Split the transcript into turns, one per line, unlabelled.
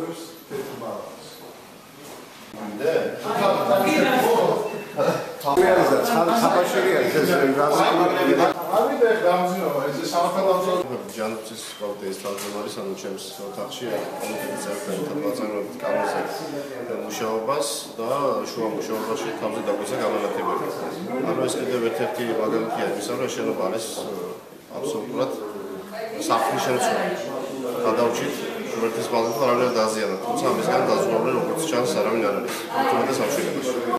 ასწორებს თეთრ ბალანს.
და
ამიტომ გამზირო ეს სამართალდამცავ
ჯანმრთელობის კომიტეტის თავმჯდომარის ანუ ჩემს ოთახში კომიტეტის წევრთან მოწამებით კანონზე მუშაობას და შუა მუშაობაში თავზე დაგვეცა გამანათებელი. ანუ ეს კიდევ ერთ-ერთი მაგალითია იმისა, რომ შენობა არის აბსოლუტურად საფრთხის შემცველი. გადავჭით ღმერთის ბალანს არავინ არ დაზიანა, თუმცა ამისგან დაზღვეული როგორც ჩანს არავინ არ არის. თუმცა სამშვიდობოში